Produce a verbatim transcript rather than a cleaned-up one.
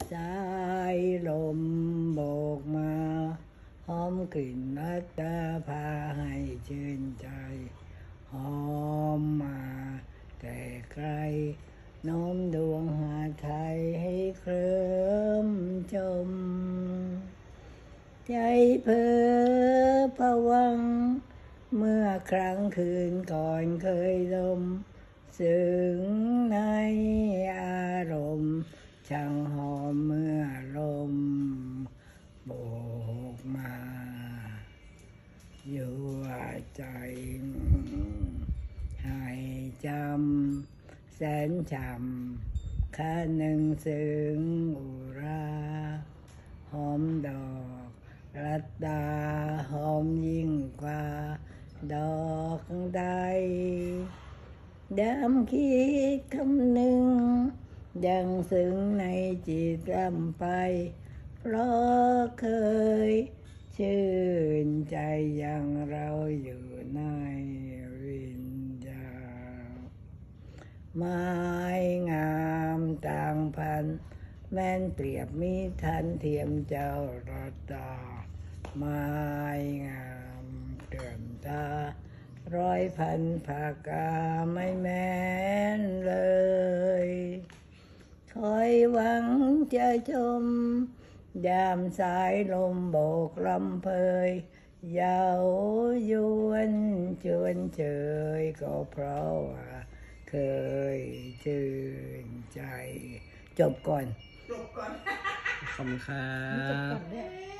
สายลมโบกมาหอมกลิ่นรัตพาให้ชื่นใจหอมมาแต่ไกลโน้มดวงหาไทยให้เคลิ้มชมใจเพ้อพะวังเมื่อครั้งคืนก่อนเคยลมซึ้งในอารมณ์ช่างหอมเมื่อลมโบกมายั่วใจให้จำแสนฉ่ำค่าหนึ่งซึ้งอุราหอมดอกรัตดาหอมยิ่งกว่าดอกใดดำคิดคำหนึ่งยังซึ้งในจิตรำไปเพราะเคยชื่นใจอย่างเราอยู่ในวิญญาณไม้งามต่างพันแม้นเปรียบมิทันเทียมเจ้ารัตดาไม้งามเกินตาร้อยพันภากาไม่แม้นเลยคอยหวังจะชมยามสายลมโบกลำเพยเยาวยวนชวนเชยก็เพราะว่าเคยชื่นใจจบก่อนจบก่อนขอบคุณครับ